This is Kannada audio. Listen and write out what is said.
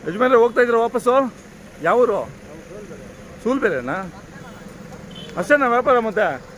ಯಜಮಾನ್ರೆ ಹೋಗ್ತಾ ಇದ್ರು ವಾಪಸ್ಸು? ಯಾವ ಊರು? ಸೂಲ್ಬೇರೆನಾ? ಅಷ್ಟೇನಾ ವ್ಯಾಪಾರ ಮತ್ತೆ?